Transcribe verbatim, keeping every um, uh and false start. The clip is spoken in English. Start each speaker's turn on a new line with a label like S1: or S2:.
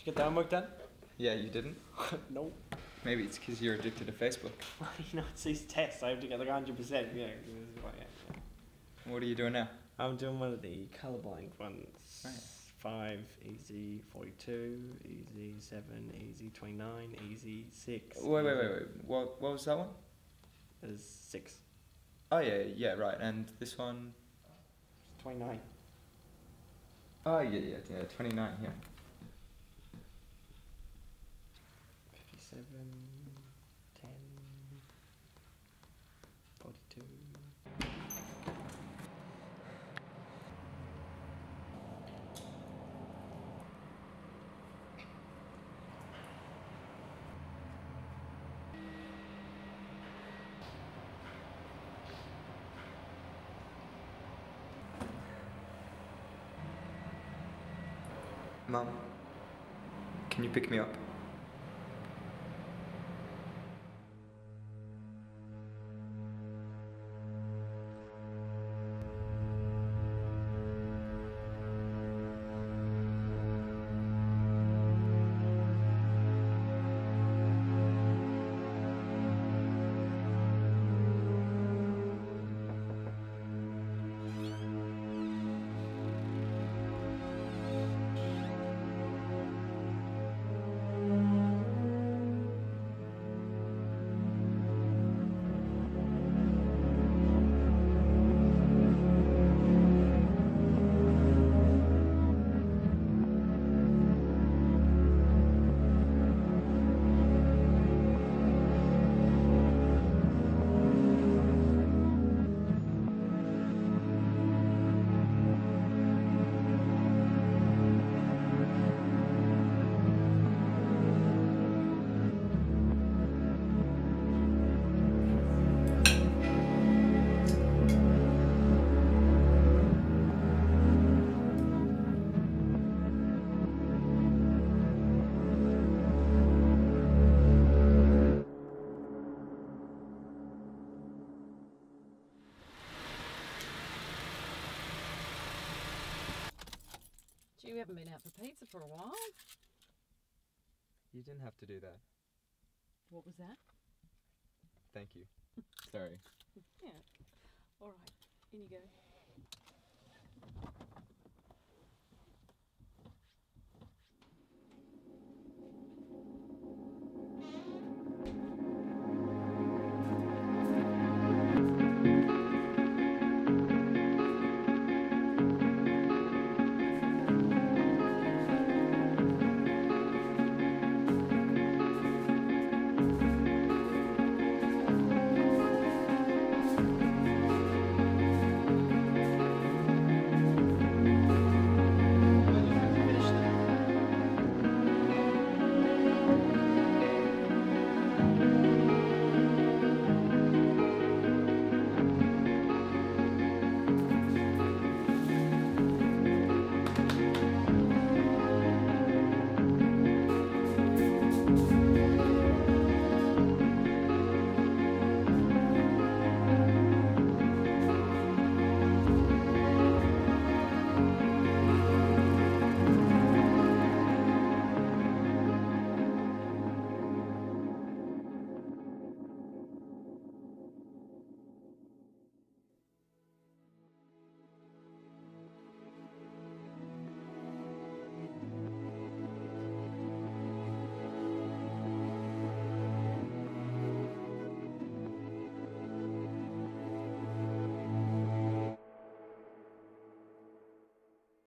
S1: you get the homework done?
S2: Yeah, you didn't?
S1: No.
S2: Maybe it's because you're addicted to Facebook.
S1: You know, it's these tests. I have to get like one hundred percent. Yeah. yeah.
S2: What are you doing now?
S1: I'm doing one of the colourblind ones.
S2: Right.
S1: Five, easy, forty-two, easy, seven, easy, twenty-nine, easy, six.
S2: Wait, wait, wait, wait. What, what was that one?
S1: There's six.
S2: Oh, yeah, yeah, right. And this one?
S1: twenty-nine.
S2: Oh, yeah, yeah, yeah, twenty-nine, yeah.
S1: fifty-seven, ten, forty-two.
S2: Mum, can you pick me up?
S3: You haven't been out for pizza for a while.
S2: You didn't have to do that.
S3: What was that?
S2: Thank you. Sorry.
S3: Yeah. All right. In you go.